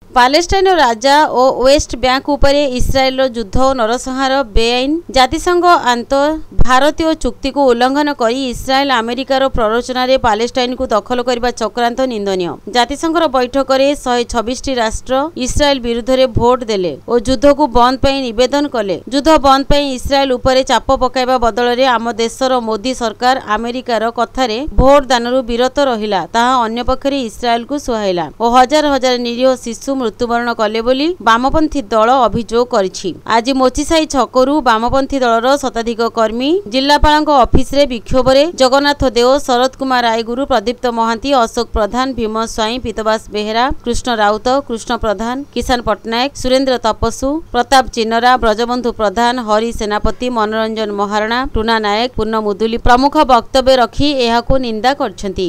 Palestine राजा और West Bank उपरे इस्राएल युद्ध और नरसंहार बेआईन जातिसंघ आंतर भारतीय चुक्ति को उल्लंघन करी इस्राएल अमेरिकार प्ररोचन पालेस्टाइन को दखल करने चक्रांत निंदनीय। जातिसंघ बैठक में 126 राष्ट्र इस्राएल विरुद्ध में भोट देले और युद्ध को बंद पर निवेदन कले। युद्ध बंद पर इस्राएल उपरे चाप पकाइबा बदल में आम देशर मोदी सरकार अमेरिकार कथार भोट दानरू विरत रहिला, ताहा अन्य पक्षरे इस्राएल को सुहाइला और हजार हजार निरीह शिशु मृत्युवरण कले बोली वामपंथी दल अभियोग करिछि। आज मोचिसाई छकरू वामपंथी दलर शताधिक कर्मी जिलापाल ऑफिस रे विक्षोभ रे जगन्नाथ देव, शरद कुमार रायगुरु, प्रदीप्त महांती, अशोक प्रधान, भीम स्वाई, पीतवास बेहेरा, कृष्ण राउत, कृष्ण प्रधान, किसान पट्टनायक, सुरेंद्र तपसु, प्रताप चिनरा, ब्रजबंधु प्रधान, हरि सेनापति, मनोरंजन महाराणा, टूना नायक, पूर्ण मुदुली प्रमुख वक्तव्य रखी एहाको निंदा करछंती।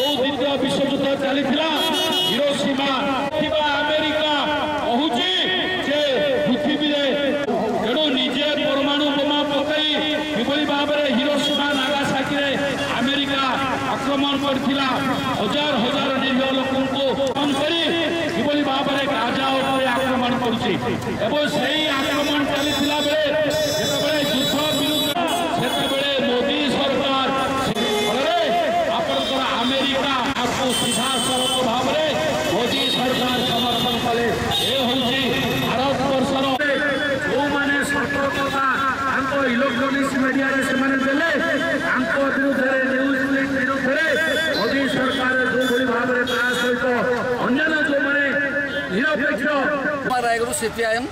हजार हजार निरीह लोकों को किभली भाव में गाजा उपरे आक्रमण करुछि एवं सेही आक्रमण चलीथिला बेले जेतेबेले युद्ध विरुद्ध सेतेबेले मोदी सरकार फलरे आपनकर अमेरिका आपको सीधा सड़क भाव में मोदी सरकार समर्थन कले। ए होछि भारत वर्षर जो माने सतर्कता हमको इलेक्ट्रॉनिक्स मीडिया रे से माने देले हमको विरुद्ध रे न्यूज विरुद्ध रे मोदी सरकार जो भली भाव में ता सहित अन्य जो माने निरपेक्ष रायगुरु सीपीआईएम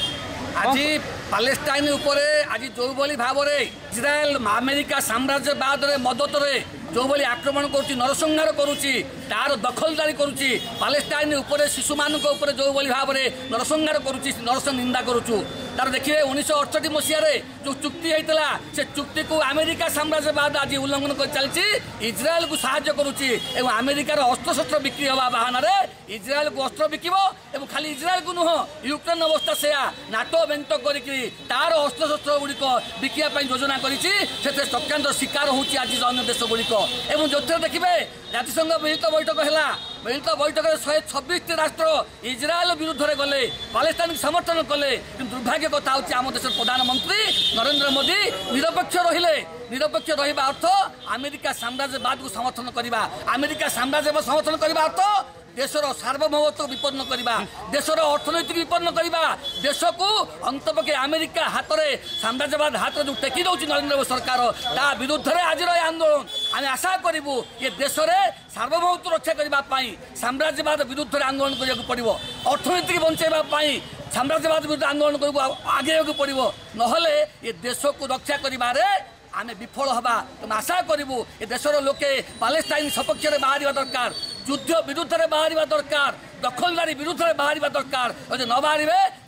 आज पालेस्टाइन उपरे आज जो भली भाव में इस्राएल अमेरिका साम्राज्यवाद रे मदद रे जो भली आक्रमण करुच्ची, नरसंहार करुच्ची, तार दखलदारी करुच्ची, पालेस्टाइन उपरे शिशु मान उपरे जो भली भाव में नरसंहार करुच्ची, नरस निंदा करुचु। तार देखिए 1968 मसीह जो चुक्ति होता से चुक्ति को अमेरिका साम्राज्यवाद आज उल्लंघन कर चलती, इस्राएल को साहाय्य करुच्ची एवं अमेरिकार अस्त्रशस्त्र बिक्री हवा बहाना इस्राएल को अस्त्र बिकिब एवं खाली इस्राएल को नुह यूक्रेन अवस्था से नाटो बेंट करी तार अस्त्रशस्त्र गुड़िक बिकिया योजना करी चक्रांत शिकार होची आज अन्य देश गुड़िक एवं जो देखिए जातिसंघ मिलित बैठक है। मिलित बैठक में 126 राष्ट्र इस्राएल विरुद्ध में गले, पालेस्टाइन समर्थन कले। दुर्भाग्य कथा हूँ आम देश प्रधानमंत्री नरेंद्र मोदी निरपेक्ष रहिले। निरपेक्ष रहा अर्थ अमेरिका साम्राज्यवाद को समर्थन करवा, अमेरिका साम्राज्यवाद समर्थन करवा अर्थ देशर सार्वभौमत्व विपन्न करवा, देशर अर्थनैतिक विपन्न करवा, देश को अंतपक्षे अमेरिका हाथ में साम्राज्यवाद हाथ जो टेकी दौर नरेंद्र मोदी सरकार ता विरुद्ध में आज आंदोलन आम आशा करूँ ये देश में सार्वभौमत्व रक्षा करने साम्राज्यवाद विरुद्ध आंदोलन करा पड़ो, अर्थनीति बचाई साम्राज्यवाद विरुद्ध आंदोलन कर आगे पड़ो, नहले ये देश को रक्षा कर आम विफल हवा। तुम आशा करूँ ये देशर लोके पालेस्टाइन सपक्ष में बाहर दरकार, युद्ध विरुद्ध में बाहर दरकार, दखलदारी विरुद्ध में बाहर दरकार। जो न बाहर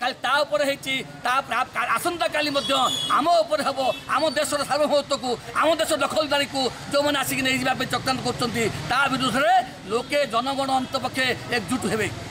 आसंता काली आम उपर हम आम देशर सार्वभौमत्व को आम देश दखलदारी को जो मैंने आसिक नहीं चक्रांत कर विरुद्ध में लोके जनगण अंत पक्षे एकजुट हे।